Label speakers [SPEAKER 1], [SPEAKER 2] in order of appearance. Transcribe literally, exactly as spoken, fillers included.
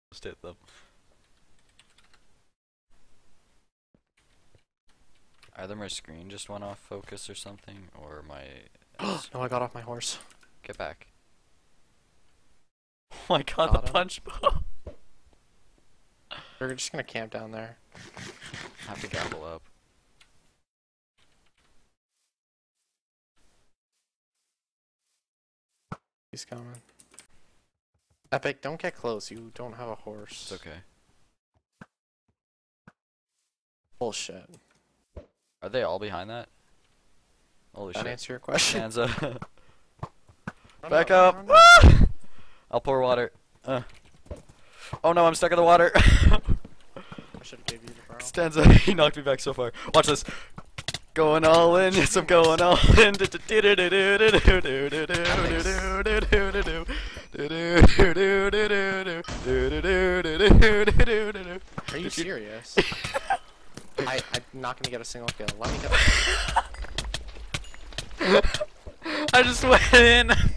[SPEAKER 1] Just hit them. Either my screen just went off focus or something, or my...
[SPEAKER 2] No, I got off my horse.
[SPEAKER 1] Get back. Oh my god,
[SPEAKER 2] Got
[SPEAKER 1] the
[SPEAKER 2] him.
[SPEAKER 1] punch bow!
[SPEAKER 2] We're just gonna camp down there.
[SPEAKER 1] Have to gobble up.
[SPEAKER 2] He's coming. Epic, don't get close. You don't have a horse.
[SPEAKER 1] It's okay.
[SPEAKER 2] Bullshit.
[SPEAKER 1] Are they all behind that? Holy
[SPEAKER 2] That
[SPEAKER 1] shit.
[SPEAKER 2] answer your question?
[SPEAKER 1] Stanza.
[SPEAKER 2] Run
[SPEAKER 1] Back
[SPEAKER 2] out,
[SPEAKER 1] up!
[SPEAKER 2] run out.
[SPEAKER 1] I'll pour water. Uh. Oh no, I'm stuck in the water!
[SPEAKER 2] I should have gave you the barrel.
[SPEAKER 1] Stanza, he knocked me back so far. Watch this. Going all in, yes I'm going all in.
[SPEAKER 2] Are you serious? I, I'm not gonna get a single kill. Let me get
[SPEAKER 1] I just went in.